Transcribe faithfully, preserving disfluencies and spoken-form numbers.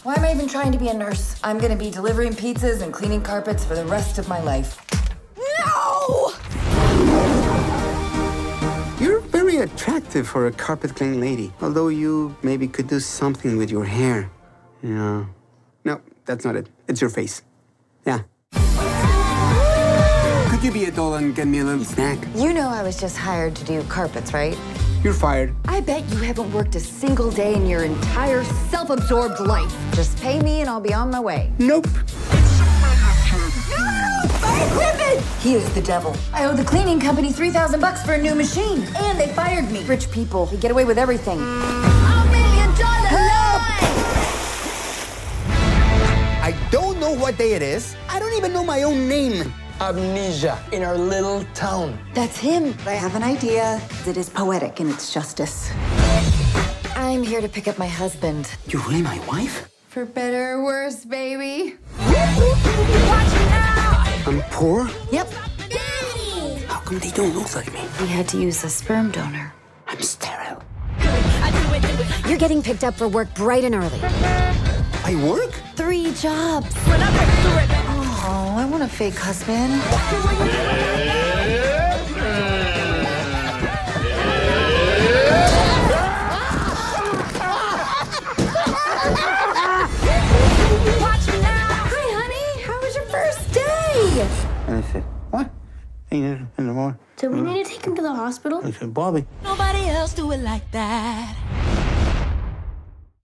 Why am I even trying to be a nurse? I'm gonna be delivering pizzas and cleaning carpets for the rest of my life. No! You're very attractive for a carpet cleaning lady, although you maybe could do something with your hair. Yeah. No, that's not it. It's your face. Yeah. Could you be a doll and get me a little snack? You know I was just hired to do carpets, right? You're fired. I bet you haven't worked a single day in your entire self-absorbed life. Just pay me and I'll be on my way. Nope. My equipment! He is the devil. I owe the cleaning company three thousand bucks for a new machine. And they fired me. Rich people, they get away with everything. A million dollars! Help! I don't know what day it is. I don't even know my own name. Amnesia in our little town. That's him. I have an idea that is poetic in its justice. I'm here to pick up my husband. You're really my wife? For better or worse, baby. Watch me now! I'm poor? Yep. Daddy! How come they don't look like me? We had to use a sperm donor. I'm sterile. You're getting picked up for work bright and early. I work? Three jobs. Oh, I want a fake husband. Watch me now. Hi, honey. How was your first day? And I said, what? Ain't it in the morning? Do we need to take him to the hospital? I said, Bobby. Nobody else do it like that.